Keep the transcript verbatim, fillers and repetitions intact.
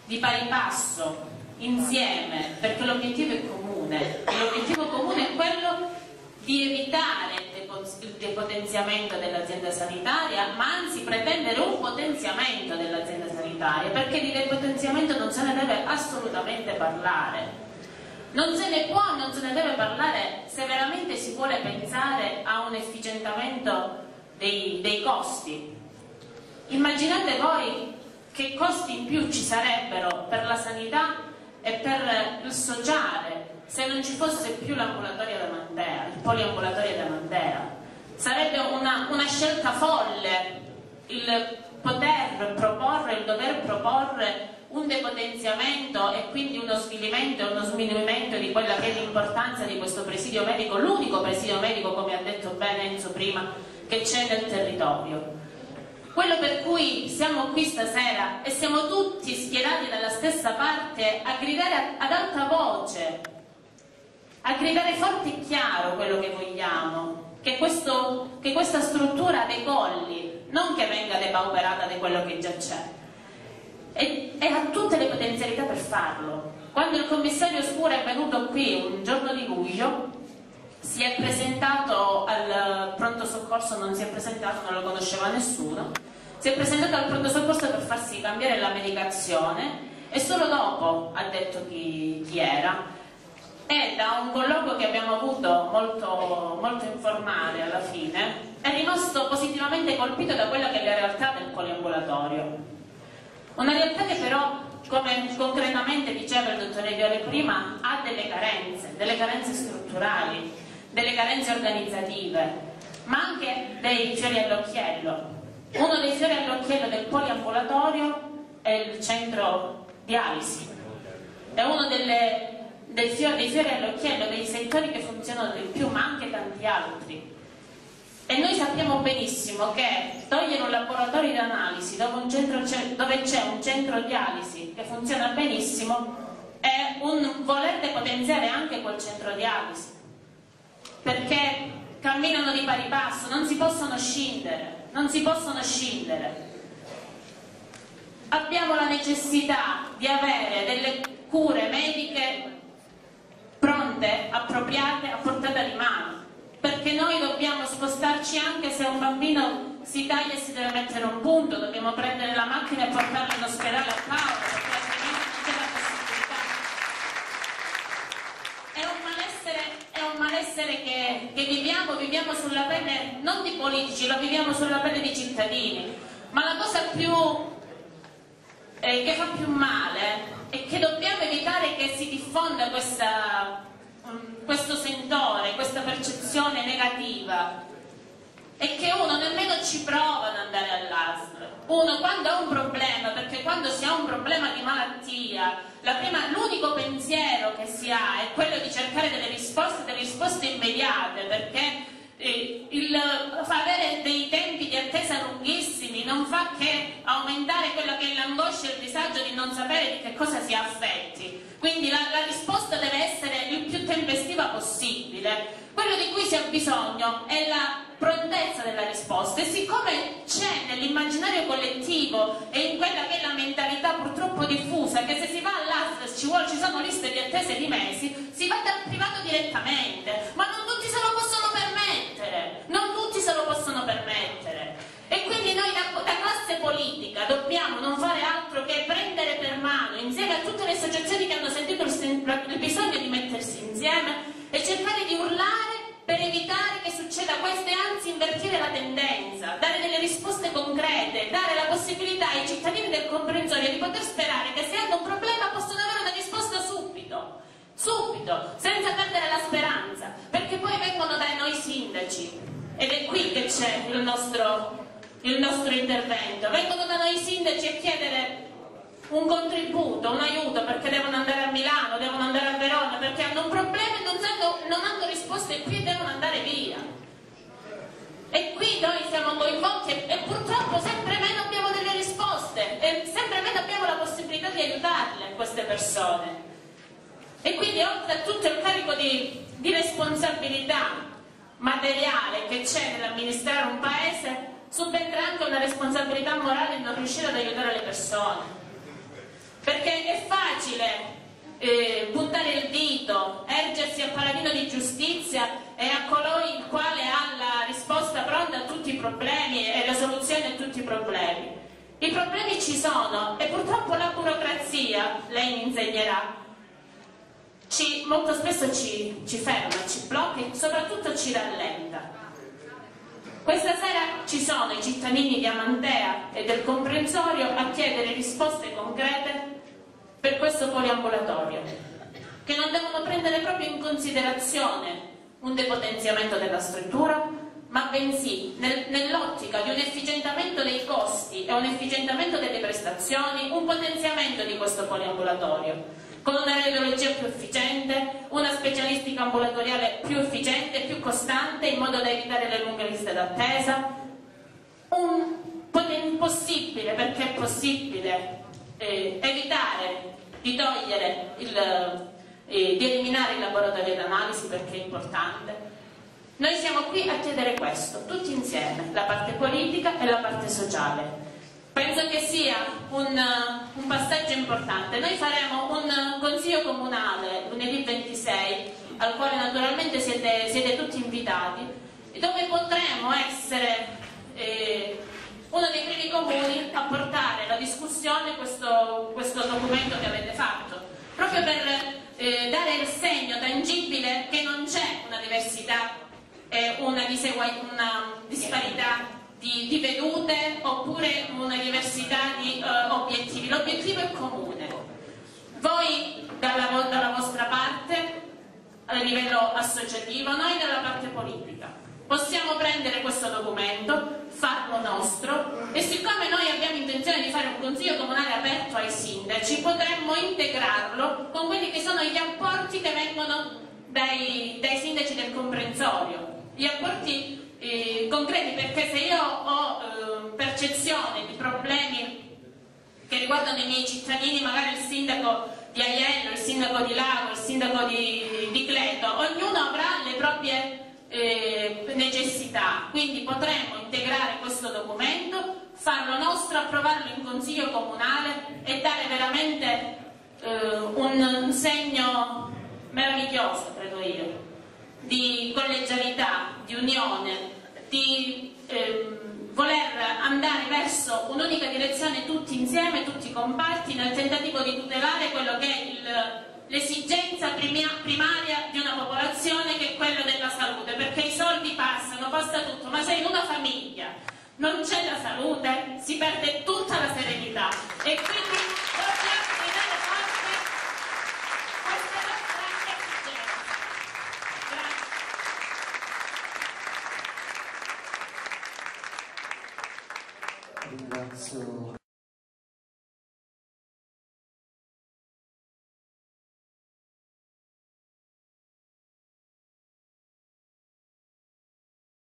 di pari passo, insieme, perché l'obiettivo è comune. L'obiettivo comune è quello di evitare il depotenziamento dell'azienda sanitaria, ma anzi pretendere un potenziamento dell'azienda sanitaria, perché di depotenziamento non se ne deve assolutamente parlare. Non se ne può, non se ne deve parlare se veramente si vuole pensare a un efficientamento dei, dei costi. Immaginate voi che costi in più ci sarebbero per la sanità e per il sociale se non ci fosse più l'ambulatorio da Mandea, il poliambulatorio da Mandea. Sarebbe una, una scelta folle il poter proporre, il dover proporre un depotenziamento e quindi uno svilimento e uno sminuimento di quella che è l'importanza di questo presidio medico, l'unico presidio medico, come ha detto bene Enzo prima, che c'è nel territorio. Quello per cui siamo qui stasera e siamo tutti schierati dalla stessa parte a gridare ad alta voce, a gridare forte e chiaro quello che vogliamo, che, questo, che questa struttura decolli, non che venga depauperata di quello che già c'è, e, e ha tutte le potenzialità per farlo. Quando il commissario Scura è venuto qui un giorno di luglio, si è presentato al pronto soccorso, non si è presentato, non lo conosceva nessuno, si è presentato al pronto soccorso per farsi cambiare la medicazione e solo dopo ha detto chi, chi era. E da un colloquio che abbiamo avuto molto, molto informale alla fine è rimasto positivamente colpito da quella che è la realtà del poliambulatorio, una realtà che però, come concretamente diceva il dottore Viole prima, ha delle carenze, delle carenze strutturali, delle carenze organizzative, ma anche dei fiori all'occhiello. Uno dei fiori all'occhiello del poliambulatorio è il centro dialisi, è uno delle Dei fiori, dei fiori all'occhiello, dei settori che funzionano di più, ma anche tanti altri. E noi sappiamo benissimo che togliere un laboratorio di analisi dove, un centro, dove c'è un centro dialisi che funziona benissimo è un voler depotenziare anche quel centro dialisi, perché camminano di pari passo, non si possono scindere, non si possono scindere. Abbiamo la necessità di avere delle cure mediche pronte, appropriate, a portata di mano, perché noi dobbiamo spostarci anche se un bambino si taglia e si deve mettere un punto, dobbiamo prendere la macchina e portarlo in ospedale a Paolo, perché altrimenti non c'è la possibilità. È un malessere, è un malessere che, che viviamo, viviamo sulla pelle non di politici, lo viviamo sulla pelle di cittadini, ma la cosa più eh, che fa più male e che dobbiamo evitare che si diffonda questa, um, questo sentore, questa percezione negativa, è che uno nemmeno ci prova ad andare all'A S L. Uno quando ha un problema, perché quando si ha un problema di malattia, l'unico pensiero che si ha è quello di cercare delle risposte, delle risposte immediate, perché eh, il, avere dei tempi di attesa lunghissimi non fa che aumentare quello che è l'angoscia e il disagio di non sapere di che cosa si è affetti. Quindi la, la risposta deve essere il più tempestiva possibile. Quello di cui si ha bisogno è la prontezza della risposta, e siccome c'è nell'immaginario collettivo e in quella che è la mentalità purtroppo diffusa che se si va all'A S L ci, vuole, ci sono liste di attese di mesi, si va dal privato direttamente, ma non tutti se lo possono permettere, non tutti se lo possono permettere. E quindi noi da, da classe politica dobbiamo non fare altro che prendere per mano, insieme a tutte le associazioni che hanno sentito il, il bisogno di mettersi insieme, e cercare di urlare per evitare che succeda questo, e anzi invertire la tendenza, dare delle risposte concrete, dare la possibilità ai cittadini del comprensorio di poter sperare che se hanno un problema possono avere una risposta subito, subito, senza perdere la speranza, perché poi vengono da noi sindaci, ed è qui che c'è il nostro, il nostro intervento, vengono da noi sindaci a chiedere un contributo, un aiuto, perché devono andare a Milano, devono andare a Verona, perché hanno un problema e non hanno, non hanno risposte qui e devono andare via. E qui noi siamo coinvolti e, e purtroppo sempre meno abbiamo delle risposte e sempre meno abbiamo la possibilità di aiutarle queste persone. E quindi oltre a tutto il carico di, di responsabilità materiale che c'è nell'amministrare un paese, subentra anche una responsabilità morale di non riuscire ad aiutare le persone. perché è facile eh, puntare il dito, ergersi a paladino di giustizia e a colui il quale ha la risposta pronta a tutti i problemi e la soluzione a tutti i problemi. I problemi ci sono e purtroppo la burocrazia, lei mi insegnerà, ci, molto spesso ci, ci ferma, ci blocca e soprattutto ci rallenta. Questa sera ci sono i cittadini di Amantea e del comprensorio a chiedere risposte concrete per questo poliambulatorio, che non devono prendere proprio in considerazione un depotenziamento della struttura, ma bensì nel, nell'ottica di un efficientamento dei costi e un efficientamento delle prestazioni, un potenziamento di questo poliambulatorio, con una radiologia più efficiente, una specialistica ambulatoriale più efficiente e più costante, in modo da evitare le lunghe liste d'attesa. Un possibile, perché è possibile, eh, evitare di togliere il, eh, di eliminare il laboratorio d'analisi, perché è importante. Noi siamo qui a chiedere questo, tutti insieme, la parte politica e la parte sociale. Penso che sia un, un passaggio importante. Noi faremo un consiglio comunale lunedì ventisei, al quale naturalmente siete, siete tutti invitati, dove potremo essere eh, uno dei primi comuni a portare alla discussione questo, questo documento che avete fatto, proprio per eh, dare il segno tangibile che non c'è una diversità e una, una disparità Di, di vedute oppure una diversità di uh, obiettivi. L'obiettivo è comune. Voi dalla, dalla vostra parte a livello associativo, noi dalla parte politica. Possiamo prendere questo documento, farlo nostro, e siccome noi abbiamo intenzione di fare un consiglio comunale aperto ai sindaci, potremmo integrarlo con quelli che sono gli apporti che vengono dai, dai sindaci del comprensorio, gli apporti Eh, concreti, perché se io ho eh, percezione di problemi che riguardano i miei cittadini, magari il sindaco di Aiello, il sindaco di Lago, il sindaco di, di Cleto, ognuno avrà le proprie eh, necessità, quindi potremo integrare questo documento, farlo nostro, approvarlo in consiglio comunale e dare veramente eh, un, un segno meraviglioso, credo io, di collegialità, di unione, di ehm, voler andare verso un'unica direzione tutti insieme, tutti comparti, nel tentativo di tutelare quello che è l'esigenza primaria di una popolazione, che è quello della salute, perché i soldi passano, passa tutto, ma se in una famiglia non c'è la salute si perde tutta la serenità, e quindi dobbiamo tenere forte questa nostra esigenza. Grazie. Ringrazio